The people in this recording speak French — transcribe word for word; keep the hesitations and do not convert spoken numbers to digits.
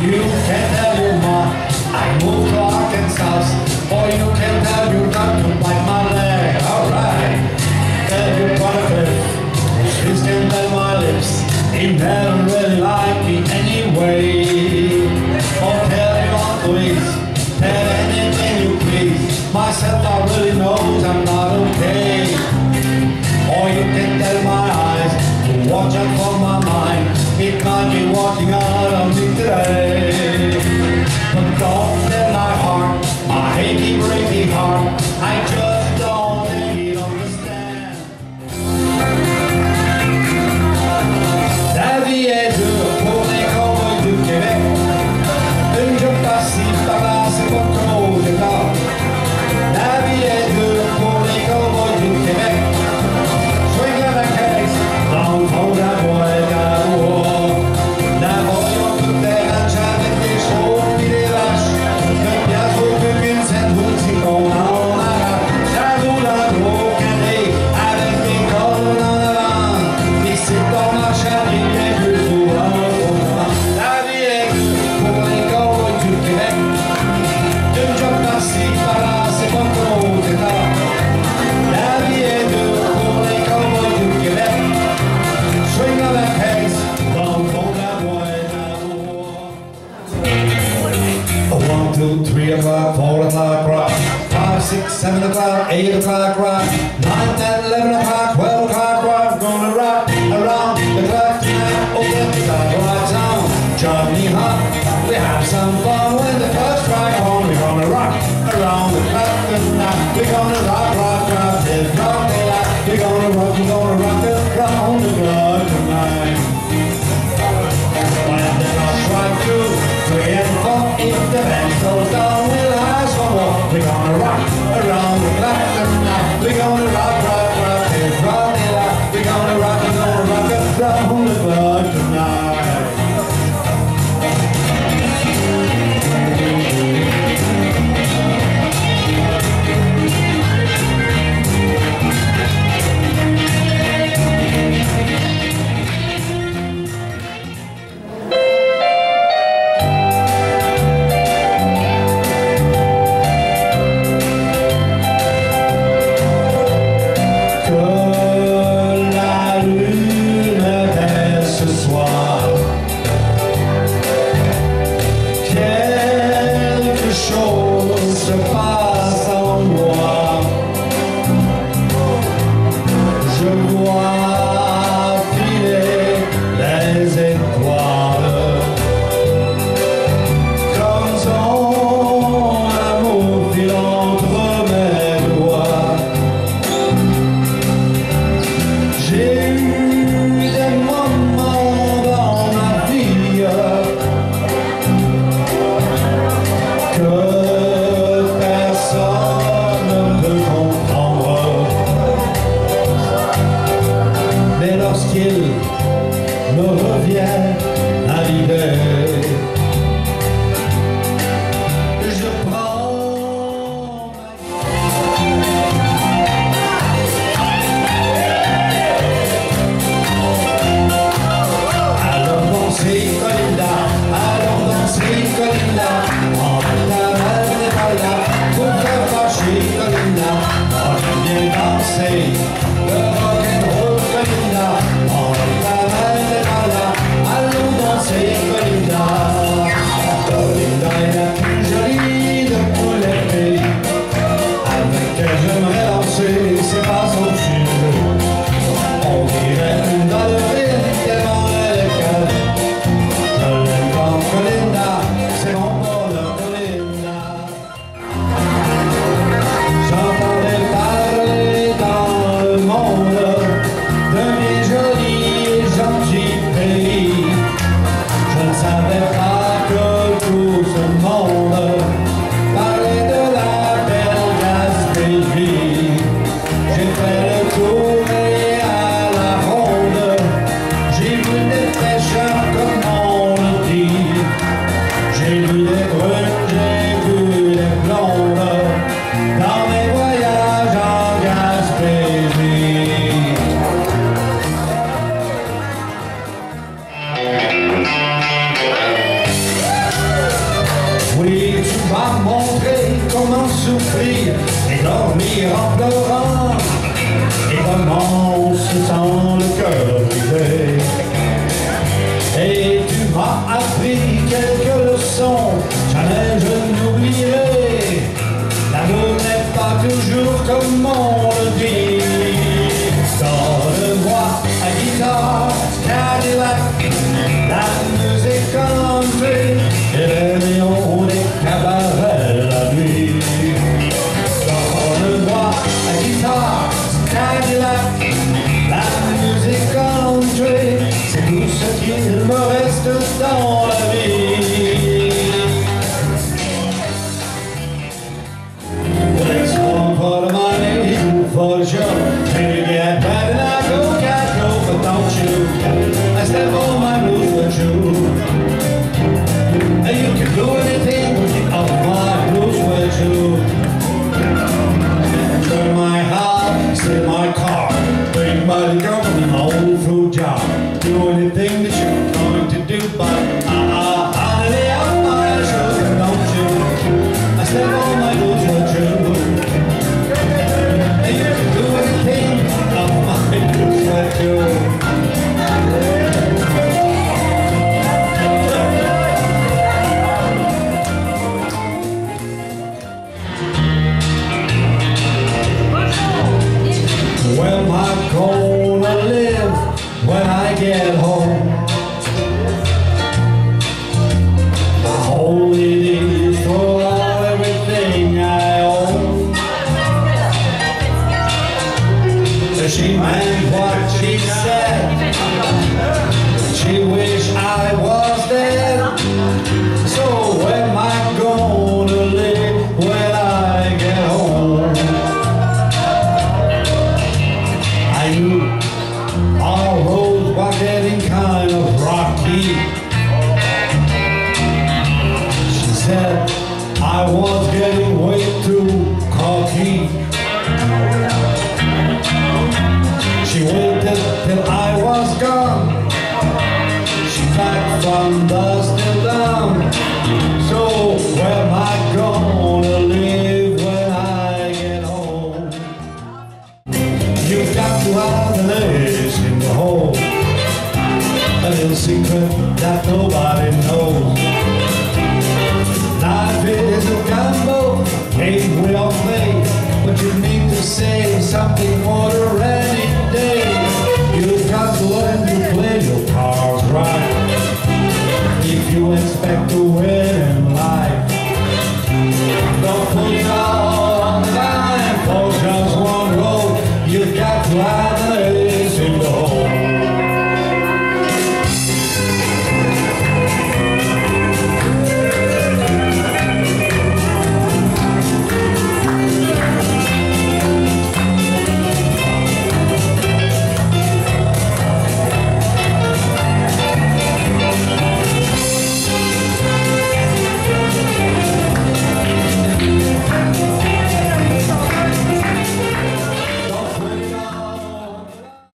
You can tell your mom I moved to Arkansas, or you can tell your doctor bite my leg. Alright, tell your brother please can tell my lips he never really liked me anyway. Or tell your uncle please, tell anything you please, myself I really knows I'm not okay. Or you can tell my eyes to watch out for my mind, it might be walking out on me today. But don't tell my heart, my achy breaky heart, I just don't think it understand. La vie est dure pour les cowboys du Québec, une job par-ci par-là c'est pas comme aux États. La vie est dure pour les cowboys du Québec, swing à la caisse dans le fond de la boîte à bois. La voiture toute les ranches avec des chevaux pis des vaches, une pièce vaut plus qu'une scène, vous si qu'on en arrache. Ça vaut la gros carré avec des cordes en avant, et c'est ton marche arrive bien plus souvent autrement. La vie est dure pour les cowboys du Québec, une job par-ci par-là c'est pas comme aux États. La vie est dure pour les cowboys du Québec, swing à la caisse dans le fond de la boîte à bois. One, two, three o'clock, four o'clock rock, five, six, seven o'clock, eight o'clock rock, nine, ten, eleven o'clock, twelve o'clock rock, gonna rock around the clock tonight. Oh, get the clock lights on, Johnny Hop, we have some fun when the clock strike on. We're gonna rock around the clock tonight. We're gonna rock, rock, rock till broad daylight. We're gonna rock, we're gonna rock around the clock tonight. When the clock strike two, three and four, if the band slows down, we'll have some more. We're gonna rock around the clock tonight. We're gonna rock, rock, rock till broad daylight. We're gonna rock, we're gonna rock around the clock tonight. Le rock and roll Colinda, on est pas mal de là, allons souffrir et dormir en pleurant. Et comment on se sent le cœur brisé. Et tu m'as appris quelques leçons, jamais je n'oublierai. L'amour n'est pas toujours comme on le dit. Donne-moi la guitare, Cadillac, la musique country et les néons des cabarets la nuit. Donne-moi la guitare, Cadillac, la musique country, c'est tout ce qu'il me reste dans la vie. Let's go for the money, two for the show. When you get bad and I go, can't go, but don't you? I step on my blues with you. And you can do anything with the off my blues with you. Turn my heart, steal my car, bring my girl from an old fruit jar. Do anything that you're going to do, but ah, ah, honey, on my shoulder, don't you? I step on my blues with you. And you can do anything off my blues with you. Well, I'm gonna live when I get home. The holy days for everything I own. She meant what she said. She wished I was dead. So where am I gonna live when I get home? I knew our roads were getting kind of rocky. She said I was getting way too cocky. She waited till I was gone. She packed from dusk till dawn. So where am I gonna live when I get home? You've got to have an ace in the hole, a little secret that nobody knows. Life is a gamble, game we all play, but you need to say something more